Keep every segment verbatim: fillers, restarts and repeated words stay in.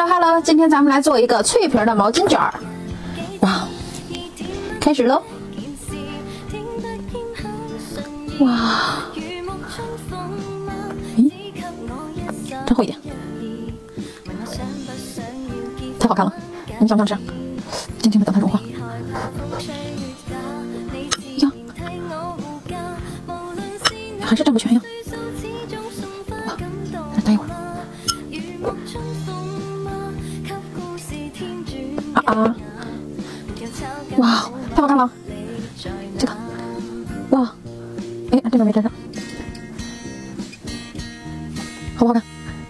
Hello Hello， 今天咱们来做一个脆皮的毛巾卷儿。哇，开始喽！哇，咦，真厚一点，太好看了！你想不想吃？静静的等它融化。呀，还是占不全呀！哇，再待一会儿。 啊啊！哇，太好看了！这个，哇，哎，这个没粘上，好不好看？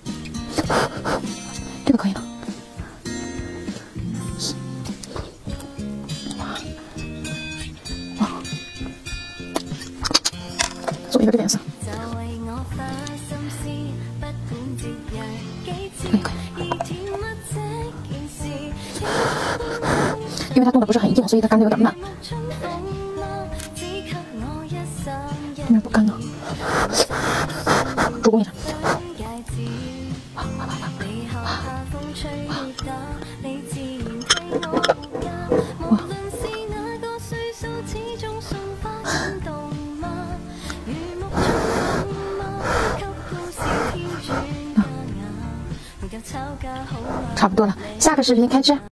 这个可以了。哇哇，做一个这个颜色，可以可以。 因为它冻的不是很硬，所以它干的有点慢。这面不干呢，助攻一下。哇哇哇哇！哇！差不多了，下个视频开吃。